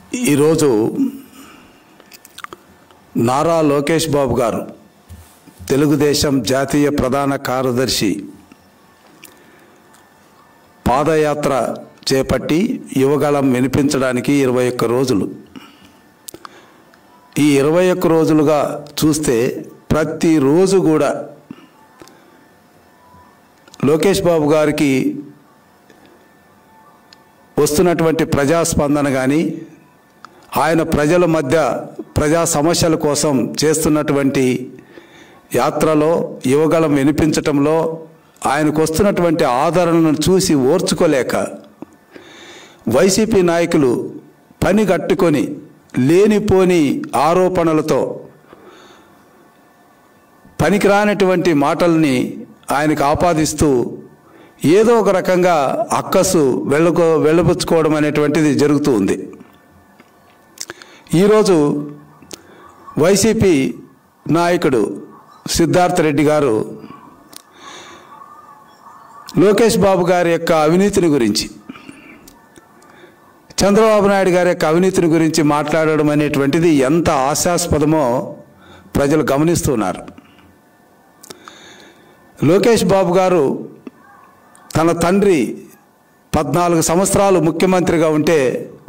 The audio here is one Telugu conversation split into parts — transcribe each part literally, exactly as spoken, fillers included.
ఈరోజు నారా లోకేష్ బాబు గారు తెలుగుదేశం జాతీయ ప్రధాన కార్యదర్శి పాదయాత్ర చేపట్టి యువగళం వినిపించడానికి ఇరవై ఒక్క రోజులు. ఈ ఇరవై ఒక్క రోజులుగా చూస్తే ప్రతిరోజు కూడా లోకేష్ బాబు గారికి వస్తున్నటువంటి ప్రజాస్పందన కానీ, ఆయన ప్రజల మధ్య ప్రజా సమస్యల కోసం చేస్తున్నటువంటి యాత్రలో యువగళం వినిపించటంలో ఆయనకు వస్తున్నటువంటి ఆదరణను చూసి ఓర్చుకోలేక వైసీపీ నాయకులు పని కట్టుకొని లేనిపోని ఆరోపణలతో పనికిరానటువంటి మాటల్ని ఆయనకు ఆపాదిస్తూ ఏదో ఒక రకంగా అక్కసు వెళ్ళకో వెళ్ళబుచ్చుకోవడం అనేటువంటిది జరుగుతూ ఉంది. ఈరోజు వైసీపీ నాయకుడు సిద్ధార్థ రెడ్డి గారు లోకేష్ బాబు గారి యొక్క అవినీతిని గురించి, చంద్రబాబు నాయుడు గారి యొక్క అవినీతిని గురించి మాట్లాడడం అనేటువంటిది ఎంత హాస్యాస్పదమో ప్రజలు గమనిస్తున్నారు. లోకేష్ బాబు గారు తన తండ్రి పద్నాలుగు సంవత్సరాలు ముఖ్యమంత్రిగా ఉంటే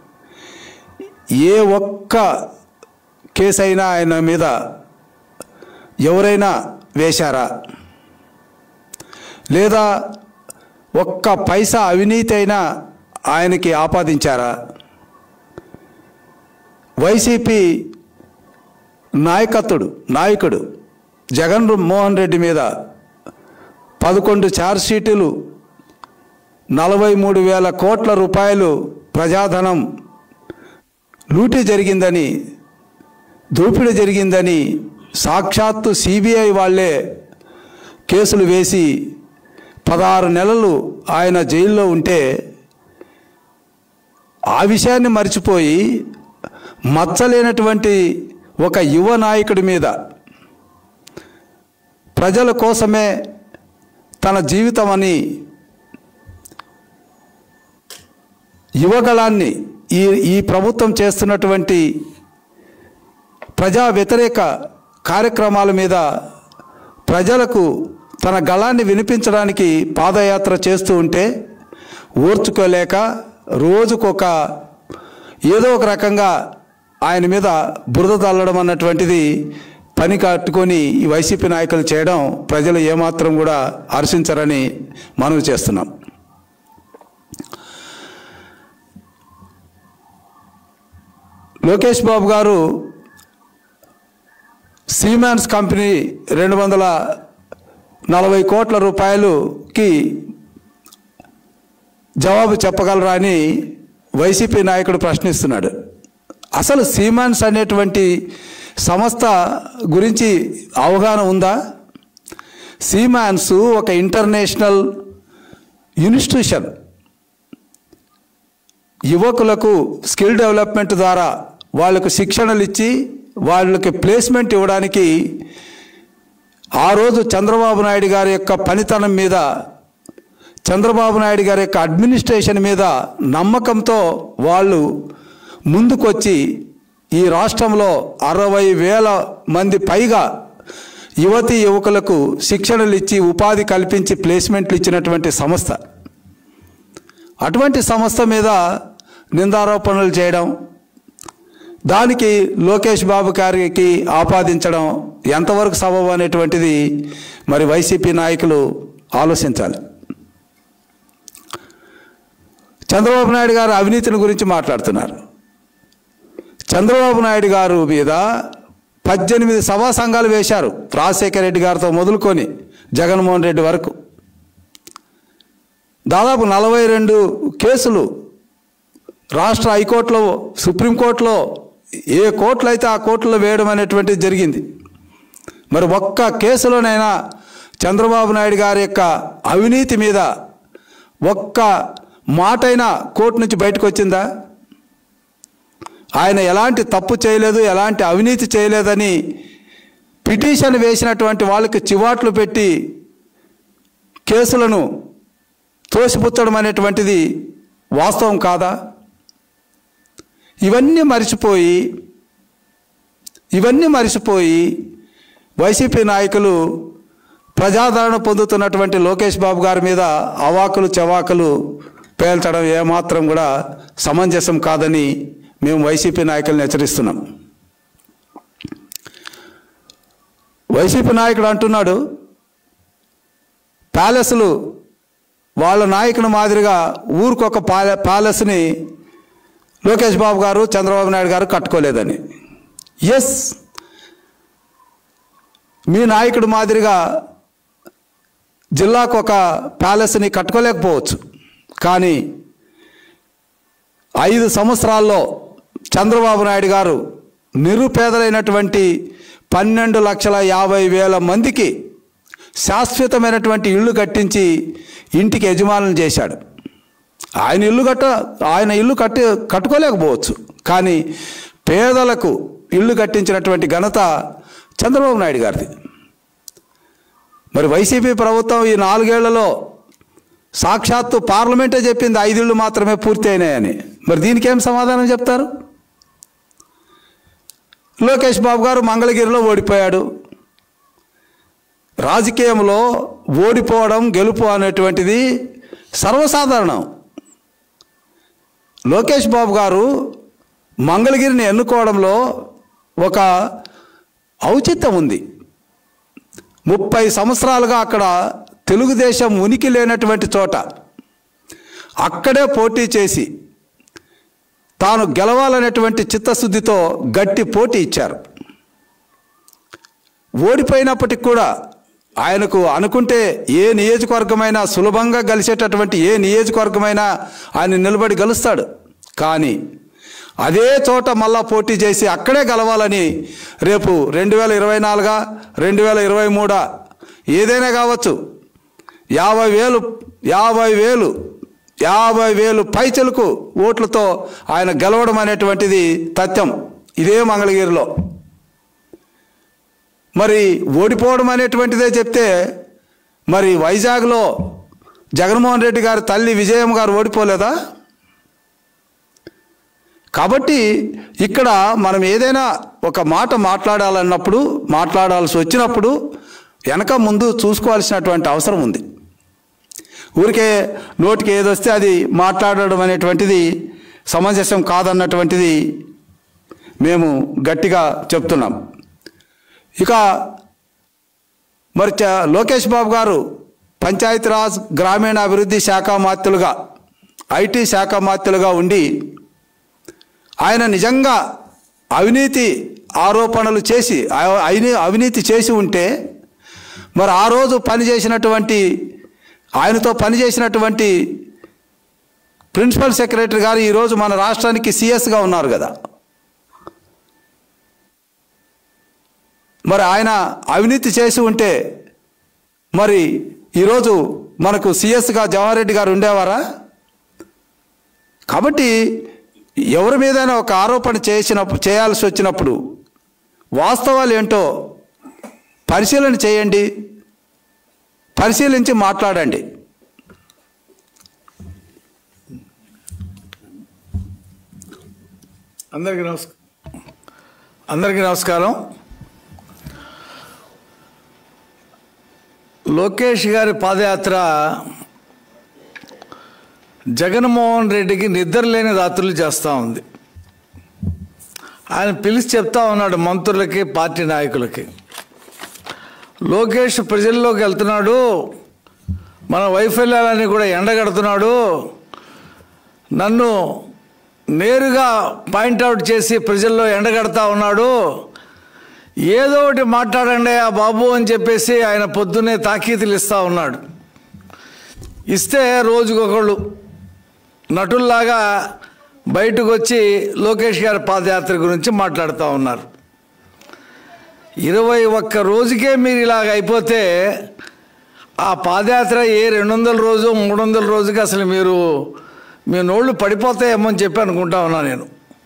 ఏ ఒక్క కేసైనా ఆయన మీద ఎవరైనా వేశారా, లేదా ఒక్క పైసా అవినీతి అయినా ఆయనకి ఆపాదించారా? వైసీపీ నాయకత్వుడు నాయకుడు జగన్ మోహన్ రెడ్డి మీద పదకొండు ఛార్జ్షీటులు, నలభై మూడు వేల కోట్ల రూపాయలు ప్రజాధనం లూటీ జరిగిందని, దోపిడీ జరిగిందని సాక్షాత్తు సిబిఐ వాళ్ళే కేసులు వేసి పదహారు నెలలు ఆయన జైల్లో ఉంటే ఆ విషయాన్ని మర్చిపోయి మచ్చలేనటువంటి ఒక యువ నాయకుడి మీద ప్రజల కోసమే తన జీవితం అని యువగళాన్ని ఈ ఈ ప్రభుత్వం చేస్తున్నటువంటి ప్రజా వ్యతిరేక కార్యక్రమాల మీద ప్రజలకు తన గళాన్ని వినిపించడానికి పాదయాత్ర చేస్తూ ఉంటే ఓర్చుకోలేక రోజుకొక ఏదో ఒక రకంగా ఆయన మీద బురద తల్లడం అన్నటువంటిది పని కట్టుకొని ఈ వైసీపీ నాయకులు చేయడం ప్రజలు ఏమాత్రం కూడా హర్షించరని మనవి చేస్తున్నాం. లోకేష్ బాబు గారు సీమాన్స్ కంపెనీ రెండు వందల నలభై కోట్ల రూపాయలుకి జవాబు చెప్పగలరా అని వైసీపీ నాయకుడు ప్రశ్నిస్తున్నాడు. అసలు సీమాన్స్ అనేటువంటి సంస్థ గురించి అవగాహన ఉందా? సీమాన్స్ ఒక ఇంటర్నేషనల్ ఇన్స్టిట్యూషన్. యువకులకు స్కిల్ డెవలప్మెంట్ ద్వారా వాళ్ళకు శిక్షణలు ఇచ్చి వాళ్ళకి ప్లేస్మెంట్ ఇవ్వడానికి ఆ రోజు చంద్రబాబు నాయుడు గారి యొక్క పనితనం మీద, చంద్రబాబు నాయుడు గారి యొక్క అడ్మినిస్ట్రేషన్ మీద నమ్మకంతో వాళ్ళు ముందుకొచ్చి ఈ రాష్ట్రంలో అరవై వేల మంది పైగా యువతీ యువకులకు శిక్షణలు ఇచ్చి ఉపాధి కల్పించి ప్లేస్మెంట్లు ఇచ్చినటువంటి సంస్థ. అటువంటి సంస్థ మీద నిందారోపణలు చేయడం, దానికి లోకేష్ బాబు గారికి ఆపాదించడం ఎంతవరకు సబబు అనేటువంటిది మరి వైసీపీ నాయకులు ఆలోచించాలి. చంద్రబాబు నాయుడు గారు అవినీతిని గురించి మాట్లాడుతున్నారు. చంద్రబాబు నాయుడు గారు మీద పద్దెనిమిది సభా సంఘాలు వేశారు, రాజశేఖర రెడ్డి గారితో మొదలుకొని జగన్మోహన్ రెడ్డి వరకు. దాదాపు నలభై రెండు కేసులు రాష్ట్ర హైకోర్టులో, సుప్రీంకోర్టులో, ఏ కోర్టులో అయితే ఆ కోర్టులో వేయడం అనేటువంటిది జరిగింది. మరి ఒక్క కేసులోనైనా చంద్రబాబు నాయుడు గారి యొక్క అవినీతి మీద ఒక్క మాటైనా కోర్టు నుంచి బయటకు వచ్చిందా? ఆయన ఎలాంటి తప్పు చేయలేదు, ఎలాంటి అవినీతి చేయలేదని పిటిషన్ వేసినటువంటి వాళ్ళకి చివాట్లు పెట్టి కేసులను తోసిపుచ్చడం అనేటువంటిది వాస్తవం కాదా? ఇవన్నీ మరిచిపోయి ఇవన్నీ మరిచిపోయి వైసీపీ నాయకులు ప్రజాదరణ పొందుతున్నటువంటి లోకేష్ బాబు గారి మీద అవాకులు చవాకులు పేల్చడం ఏమాత్రం కూడా సమంజసం కాదని మేము వైసీపీ నాయకులను హెచ్చరిస్తున్నాం. వైసీపీ నాయకుడు అంటున్నాడు, ప్యాలెస్లు వాళ్ళ నాయకుని మాదిరిగా ఊరికొక ప్యాలె ప్యాలెస్ని లోకేష్ బాబు గారు చంద్రబాబు నాయుడు గారు కట్టుకోలేదని. ఎస్, మీ నాయకుడు మాదిరిగా జిల్లాకు ఒక ప్యాలెస్ని కట్టుకోలేకపోవచ్చు, కానీ ఐదు సంవత్సరాల్లో చంద్రబాబు నాయుడు గారు నిరుపేదలైనటువంటి పన్నెండు లక్షల యాభై వేల మందికి శాశ్వతమైనటువంటి ఇళ్ళు కట్టించి ఇంటికి యజమానులు చేశాడు. ఆయన ఇల్లు కట్ట ఆయన ఇల్లు కట్టి కట్టుకోలేకపోవచ్చు, కానీ పేదలకు ఇళ్ళు కట్టించినటువంటి ఘనత చంద్రబాబు నాయుడు గారిది. మరి వైసీపీ ప్రభుత్వం ఈ నాలుగేళ్లలో సాక్షాత్తు పార్లమెంటే చెప్పింది ఐదిళ్ళు మాత్రమే పూర్తి అయినాయని. మరి దీనికి ఏం సమాధానం చెప్తారు? లోకేష్ బాబు గారు మంగళగిరిలో ఓడిపోయాడు. రాజకీయంలో ఓడిపోవడం గెలుపు అనేటువంటిది సర్వసాధారణం. లోకేష్ బాబు గారు మంగళగిరిని ఎన్నుకోవడంలో ఒక ఔచిత్యం ఉంది. ముప్పై సంవత్సరాలుగా అక్కడ తెలుగుదేశం ఉనికి లేనటువంటి చోట అక్కడే పోటీ చేసి తాను గెలవాలనేటువంటి చిత్తశుద్ధితో గట్టి పోటీ ఇచ్చారు. ఓడిపోయినప్పటికి కూడా ఆయనకు అనుకుంటే ఏ నియోజకవర్గమైనా సులభంగా గెలిచేటటువంటి ఏ నియోజకవర్గమైనా ఆయన నిలబడి గెలుస్తాడు. కానీ అదే చోట మళ్ళా పోటీ చేసి అక్కడే గెలవాలని రేపు రెండు వేల ఇరవై నాలుగా రెండు వేల ఇరవై మూడా ఏదైనా కావచ్చు, యాభై వేలు యాభై వేలు యాభై వేలు పైచలకు ఓట్లతో ఆయన గెలవడం అనేటువంటిది తథ్యం ఇదే మంగళగిరిలో. మరి ఓడిపోవడం అనేటువంటిదే చెప్తే మరి వైజాగ్లో జగన్మోహన్ రెడ్డి గారి తల్లి విజయమ్మ గారు ఓడిపోలేదా? కాబట్టి ఇక్కడ మనం ఏదైనా ఒక మాట మాట్లాడాలన్నప్పుడు మాట్లాడాల్సి వచ్చినప్పుడు వెనక ముందు చూసుకోవాల్సినటువంటి అవసరం ఉంది. ఊరికే నోటికి ఏదొస్తే అది మాట్లాడడం అనేటువంటిది సమంజసం కాదన్నటువంటిది మేము గట్టిగా చెప్తున్నాం. ఇక మరి లోకేష్ బాబు గారు పంచాయతీరాజ్ గ్రామీణాభివృద్ధి శాఖ మాత్యులుగా ఐటీ శాఖ మాత్యులుగా ఉండి ఆయన నిజంగా అవినీతి ఆరోపణలు చేసి అవినీతి చేసి ఉంటే మరి ఆ రోజు పనిచేసినటువంటి ఆయనతో పనిచేసినటువంటి ప్రిన్సిపల్ సెక్రటరీ గారు ఈరోజు మన రాష్ట్రానికి సిఎస్గా ఉన్నారు కదా. మరి ఆయన అవినీతి చేసి ఉంటే మరి ఈరోజు మనకు సిఎస్గా జవహర్ రెడ్డి గారు ఉండేవారా? కాబట్టి ఎవరి మీదైనా ఒక ఆరోపణ చేసిన చేయాల్సి వచ్చినప్పుడు వాస్తవాలు ఏంటో పరిశీలన చేయండి, పరిశీలించి మాట్లాడండి. అందరికీ నమస్కారం అందరికీ నమస్కారం లోకేష్ గారి పాదయాత్ర జగన్మోహన్ రెడ్డికి నిద్రలేని రాత్రులు చేస్తూ ఉంది. ఆయన పిలిచి చెప్తా ఉన్నాడు మంత్రులకి, పార్టీ నాయకులకి, లోకేష్ ప్రజల్లోకి వెళ్తున్నాడు, మన వైఫల్యాలని కూడా ఎండగడుతున్నాడు, నన్ను నేరుగా పాయింట్అవుట్ చేసి ప్రజల్లో ఎండగడతా ఉన్నాడు, ఏదో ఒకటి మాట్లాడండి ఆ బాబు అని చెప్పేసి ఆయన పొద్దున్నే తాకీతులు ఇస్తూ ఉన్నాడు. ఇస్తే రోజుకొకళ్ళు నటుల్లాగా బయటకు వచ్చి లోకేష్ గారి పాదయాత్ర గురించి మాట్లాడుతూ ఉన్నారు. ఇరవై ఒక్క రోజుకే మీరు ఇలాగ అయిపోతే ఆ పాదయాత్ర ఏ రెండు వందల రోజు మూడు వందల రోజుకి అసలు మీరు మీ నోళ్ళు పడిపోతాయేమో అని చెప్పి అనుకుంటా ఉన్నా నేను.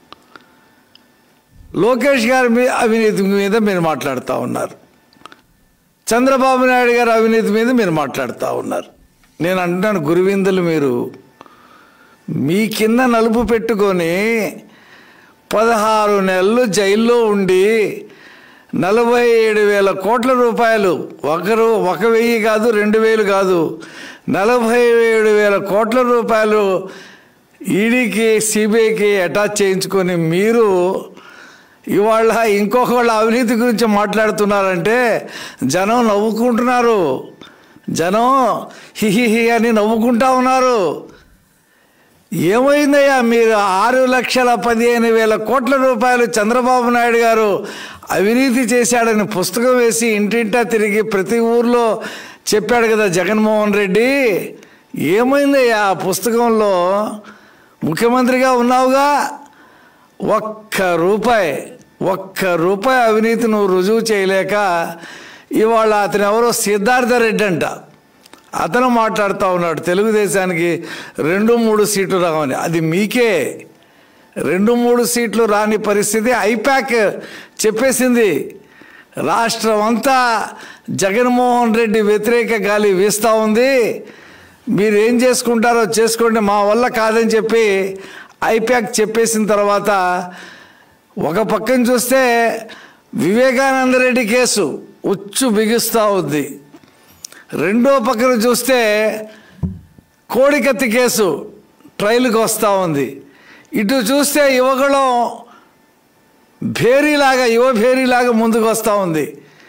లోకేష్ గారి మీ అవినీతి మీద మీరు మాట్లాడుతూ ఉన్నారు, చంద్రబాబు నాయుడు గారి అవినీతి మీద మీరు మాట్లాడుతూ ఉన్నారు. నేను అంటున్నాను, గురువిందులు మీరు మీ కింద నలుపు పెట్టుకొని పదహారు నెలలు జైల్లో ఉండి నలభై ఏడు వేల కోట్ల రూపాయలు ఒకరు ఒక వెయ్యి కాదు రెండు వేలు కాదు నలభై ఏడు వేల కోట్ల రూపాయలు ఈడీకి సిబిఐకి అటాచ్ చేయించుకొని మీరు ఇవాళ ఇంకొక వాళ్ళ అవినీతి గురించి మాట్లాడుతున్నారంటే జనం నవ్వుకుంటున్నారు. జనం హిహిహి అని నవ్వుకుంటా ఉన్నారు. ఏమైందయ్యా మీరు ఆరు లక్షల పదిహేను వేల కోట్ల రూపాయలు చంద్రబాబు నాయుడు గారు అవినీతి చేశాడని పుస్తకం వేసి ఇంటింటా తిరిగి ప్రతి ఊర్లో చెప్పాడు కదా జగన్మోహన్ రెడ్డి. ఏమైందయ్యా ఆ పుస్తకంలో? ముఖ్యమంత్రిగా ఉన్నావుగా, ఒక్క రూపాయి ఒక్క రూపాయి అవినీతి నువ్వు రుజువు చేయలేక ఇవాళ అతను ఎవరో సిద్ధార్థ రెడ్డి అంట, అతను మాట్లాడుతూ ఉన్నాడు తెలుగుదేశానికి రెండు మూడు సీట్లు రావని. అది మీకే రెండు మూడు సీట్లు రాని పరిస్థితి ఐపాక్ చెప్పేసింది. రాష్ట్రం అంతా జగన్మోహన్ రెడ్డి వ్యతిరేక గాలి వీస్తూ ఉంది. మీరు ఏం చేసుకుంటారో చేసుకోండి, మా వల్ల కాదని చెప్పి ఐపాక్ చెప్పేసిన తర్వాత ఒక పక్కన చూస్తే వివేకానంద రెడ్డి కేసు ఉచ్చు బిగుస్తూ ఉంది, రెండో పక్కన చూస్తే కోడికత్తి కేసు ట్రయల్కి వస్తూ ఉంది, ఇటు చూస్తే యువకులం భేరీలాగా యువ భేరీలాగా ముందుకు వస్తూ ఉంది.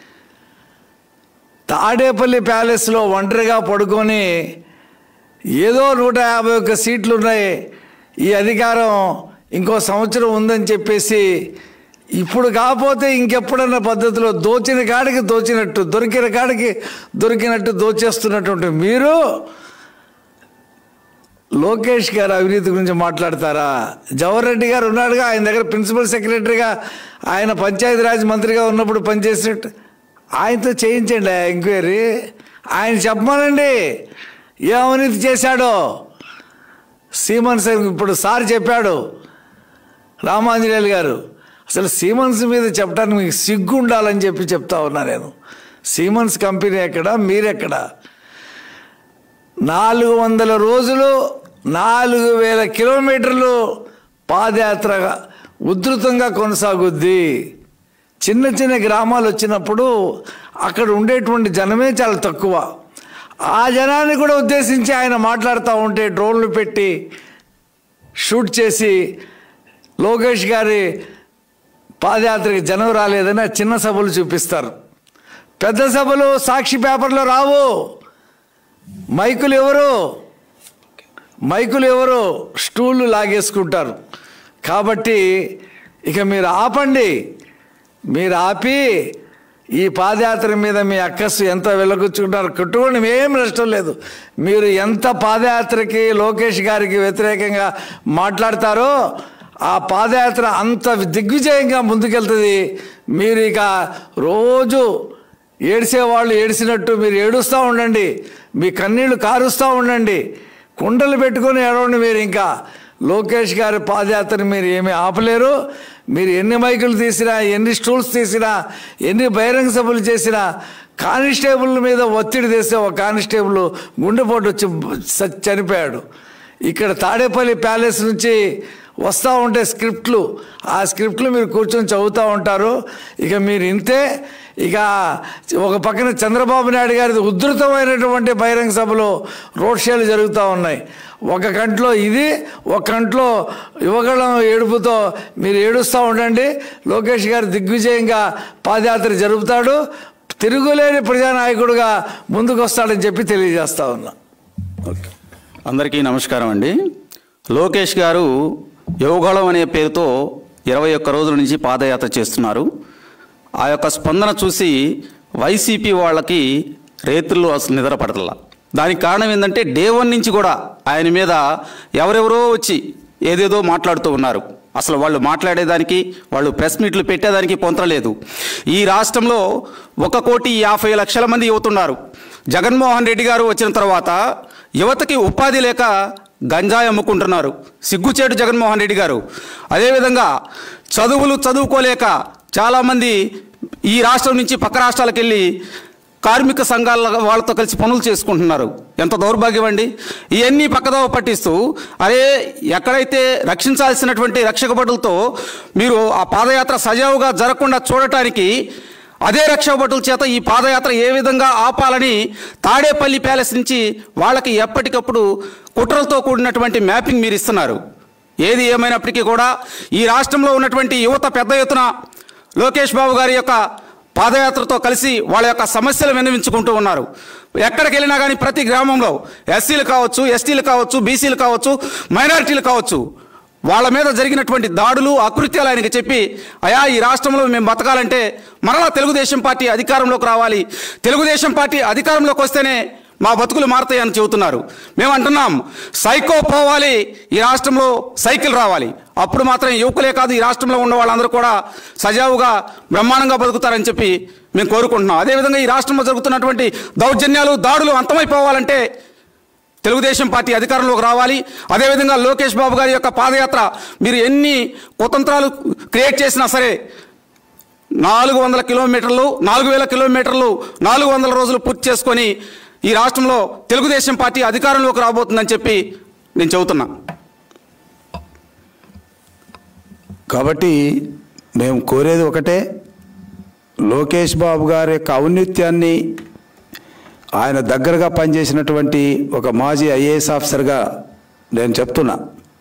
తాడేపల్లి ప్యాలెస్లో ఒంటరిగా పడుకొని ఏదో నూట యాభై ఒక్క సీట్లు ఉన్నాయి, ఈ అధికారం ఇంకో సంవత్సరం ఉందని చెప్పేసి ఇప్పుడు కాకపోతే ఇంకెప్పుడన్న పద్ధతిలో దోచిన కాడికి దోచినట్టు దొరికిన కాడికి దొరికినట్టు దోచేస్తున్నటువంటి మీరు లోకేష్ గారు అవినీతి గురించి మాట్లాడతారా? జవహర్ రెడ్డి గారు ఉన్నాడుగా, ఆయన దగ్గర ప్రిన్సిపల్ సెక్రటరీగా ఆయన పంచాయతీరాజ్ మంత్రిగా ఉన్నప్పుడు పనిచేసినట్టు ఆయనతో చేయించండి ఎంక్వైరీ. ఆయన చెప్పమనండి ఏ అవినీతి చేశాడో. సీమన్స్ ఇప్పుడు సార్ చెప్పాడు రామాంజనేయులు గారు, అసలు సీమన్స్ మీద చెప్పడానికి మీకు సిగ్గు ఉండాలని చెప్పి చెప్తా ఉన్నా నేను. సీమన్స్ కంపెనీ ఎక్కడ, మీరెక్కడ? నాలుగు వందల రోజులు నాలుగు వేల కిలోమీటర్లు పాదయాత్రగా ఉధృతంగా కొనసాగుద్ది. చిన్న చిన్న గ్రామాలు వచ్చినప్పుడు అక్కడ ఉండేటువంటి జనమే చాలా తక్కువ. ఆ జనాన్ని కూడా ఉద్దేశించి ఆయన మాట్లాడుతూ ఉంటే డ్రోన్లు పెట్టి షూట్ చేసి లోకేష్ గారి పాదయాత్రకి జనం రాలేదని చిన్న సభలు చూపిస్తారు. పెద్ద సభలు సాక్షి పేపర్లో రావు. మైకులు ఎవరు మైకులు ఎవరు స్టూళ్ళు లాగేసుకుంటారు. కాబట్టి ఇక మీరు ఆపండి. మీరు ఆపి ఈ పాదయాత్ర మీద మీ అక్కస్సు ఎంత వెలగుచ్చుకుంటారు కట్టుకోండి, ఏం నష్టం లేదు. మీరు ఎంత పాదయాత్రకి లోకేష్ గారికి వ్యతిరేకంగా మాట్లాడతారో ఆ పాదయాత్ర అంత దిగ్విజయంగా ముందుకెళ్తుంది. మీరు ఇక రోజు ఏడిసేవాళ్ళు ఏడిసినట్టు మీరు ఏడుస్తూ ఉండండి, మీ కన్నీళ్లు కారుస్తూ ఉండండి, కుండలు పెట్టుకొని ఏడవండి. మీరు ఇంకా లోకేష్ గారి పాదయాత్రని మీరు ఏమీ ఆపలేరు. మీరు ఎన్ని మైకులు తీసినా, ఎన్ని స్టూల్స్ తీసినా, ఎన్ని బహిరంగ సభలు చేసినా, కానిస్టేబుల్ మీద ఒత్తిడి తెస్తే ఒక కానిస్టేబుల్ గుండెపోటు వచ్చి చనిపోయాడు. ఇక్కడ తాడేపల్లి ప్యాలెస్ నుంచి వస్తూ ఉంటే స్క్రిప్ట్లు, ఆ స్క్రిప్ట్లు మీరు కూర్చొని చదువుతూ ఉంటారు. ఇక మీరు ఇంతే. ఇక ఒక పక్కన చంద్రబాబు నాయుడు గారి ఉధృతమైనటువంటి బహిరంగ సభలు రోడ్ షోలు జరుగుతూ ఉన్నాయి. ఒక కంట్లో ఇది, ఒక కంట్లో యువగళం ఏడుపుతో మీరు ఏడుస్తూ ఉండండి. లోకేష్ గారు దిగ్విజయంగా పాదయాత్ర జరుపుతాడు, తిరుగులేని ప్రజానాయకుడుగా ముందుకు వస్తాడని చెప్పి తెలియజేస్తా ఉన్నా. ఓకే, అందరికీ నమస్కారం అండి. లోకేష్ గారు యువగళం అనే పేరుతో ఇరవై ఒక్క రోజుల నుంచి పాదయాత్ర చేస్తున్నారు. ఆ యొక్క స్పందన చూసి వైసీపీ వాళ్ళకి రేతుల్లో అసలు నిద్ర పడతలా. దానికి కారణం ఏంటంటే డే వన్ నుంచి కూడా ఆయన మీద ఎవరెవరో వచ్చి ఏదేదో మాట్లాడుతూ ఉన్నారు. అసలు వాళ్ళు మాట్లాడేదానికి, వాళ్ళు ప్రెస్ మీట్లు పెట్టేదానికి పొంతలేదు. ఈ రాష్ట్రంలో ఒక కోటి యాభై లక్షల మంది యువతున్నారు. జగన్మోహన్ రెడ్డి గారు వచ్చిన తర్వాత యువతకి ఉపాధి లేక గంజాయి అమ్ముకుంటున్నారు. సిగ్గుచేటు జగన్మోహన్ రెడ్డి గారు. అదేవిధంగా చదువులు చదువుకోలేక చాలామంది ఈ రాష్ట్రం నుంచి పక్క రాష్ట్రాలకు వెళ్ళి కార్మిక సంఘాల వాళ్ళతో కలిసి పనులు చేసుకుంటున్నారు. ఎంత దౌర్భాగ్యం అండి. ఇవన్నీ పక్కదోవ పట్టిస్తూ అరే ఎక్కడైతే రక్షించాల్సినటువంటి రక్షక భటులతో మీరు ఆ పాదయాత్ర సజావుగా జరగకుండా చూడటానికి అదే రక్షక భటుల చేత ఈ పాదయాత్ర ఏ విధంగా ఆపాలని తాడేపల్లి ప్యాలెస్ నుంచి వాళ్ళకి ఎప్పటికప్పుడు కుట్రలతో కూడినటువంటి మ్యాపింగ్ మీరు ఇస్తున్నారు. ఏది ఏమైనప్పటికీ కూడా ఈ రాష్ట్రంలో ఉన్నటువంటి యువత పెద్ద ఎత్తున లోకేష్ బాబు గారి యొక్క పాదయాత్రతో కలిసి వాళ్ళ యొక్క సమస్యలు విన్నవించుకుంటూ ఉన్నారు. ఎక్కడికి వెళ్ళినా కానీ ప్రతి గ్రామంలో ఎస్సీలు కావచ్చు, ఎస్టీలు కావచ్చు, బీసీలు కావచ్చు, మైనారిటీలు కావచ్చు, వాళ్ళ మీద జరిగినటువంటి దాడులు అకృత్యాలు ఆయనకి చెప్పి అయా ఈ రాష్ట్రంలో మేము బతకాలంటే మరలా తెలుగుదేశం పార్టీ అధికారంలోకి రావాలి, తెలుగుదేశం పార్టీ అధికారంలోకి వస్తేనే మా బతుకులు మారుతాయని చెబుతున్నారు. మేము అంటున్నాం సైకో పోవాలి, ఈ రాష్ట్రంలో సైకిల్ రావాలి. అప్పుడు మాత్రం యువకులే కాదు ఈ రాష్ట్రంలో ఉన్న వాళ్ళందరూ కూడా సజావుగా బ్రహ్మాండంగా బతుకుతారని చెప్పి మేము కోరుకుంటున్నాం. అదేవిధంగా ఈ రాష్ట్రంలో జరుగుతున్నటువంటి దౌర్జన్యాలు దాడులు అంతమైపోవాలంటే తెలుగుదేశం పార్టీ అధికారంలోకి రావాలి. అదేవిధంగా లోకేష్ బాబు గారి యొక్క పాదయాత్ర మీరు ఎన్ని కుతంత్రాలు క్రియేట్ చేసినా సరే నాలుగు వందల కిలోమీటర్లు నాలుగు వేల కిలోమీటర్లు నాలుగు వందల రోజులు పూర్తి చేసుకొని ఈ రాష్ట్రంలో తెలుగుదేశం పార్టీ అధికారంలోకి రాబోతుందని చెప్పి నేను చెబుతున్నా. కాబట్టి మేము కోరేది ఒకటే, లోకేష్ బాబు గారి యొక్క ఔన్నత్యాన్ని ఆయన దగ్గరగా పనిచేసినటువంటి ఒక మాజీ ఐఏఎస్ ఆఫీసర్గా నేను చెప్తున్నా,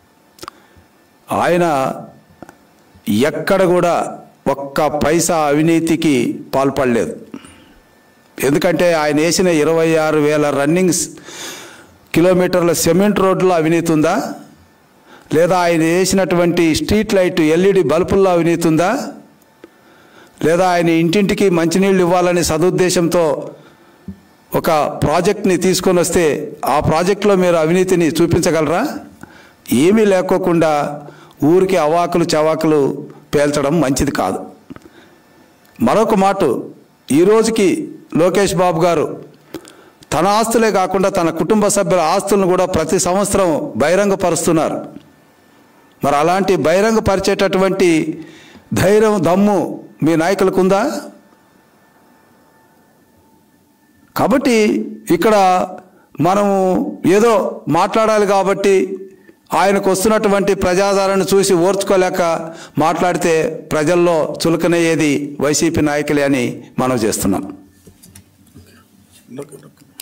ఆయన ఎక్కడ కూడా ఒక్క పైసా అవినీతికి పాల్పడలేదు. ఎందుకంటే ఆయన వేసిన ఇరవై ఆరు వేల రన్నింగ్స్ కిలోమీటర్ల సిమెంట్ రోడ్లో అవినీతి ఉందా, లేదా ఆయన వేసినటువంటి స్ట్రీట్ లైట్ ఎల్ఈడి బల్బుల్లో అవినీతి ఉందా, లేదా ఆయన ఇంటింటికి మంచినీళ్ళు ఇవ్వాలని సదుద్దేశంతో ఒక ప్రాజెక్ట్ని తీసుకొని వస్తే ఆ ప్రాజెక్టులో మీరు అవినీతిని చూపించగలరా? ఏమీ లేకోకుండా ఊరికి అవాకులు చవాకులు పేల్చడం మంచిది కాదు. మరొక మాట, ఈరోజుకి లోకేష్ బాబు గారు తన ఆస్తులే కాకుండా తన కుటుంబ సభ్యుల ఆస్తులను కూడా ప్రతి సంవత్సరం బహిరంగపరుస్తున్నారు. మరి అలాంటి బహిరంగపరిచేటటువంటి ధైర్యం దమ్ము మీ నాయకులకు ఉందా? కాబట్టి ఇక్కడ మనము ఏదో మాట్లాడాలి కాబట్టి ఆయనకు వస్తున్నటువంటి ప్రజాదరణ చూసి ఓర్చుకోలేక మాట్లాడితే ప్రజల్లో చులకనయ్యేది వైసీపీ నాయకులే అని మనం చేస్తున్నాం.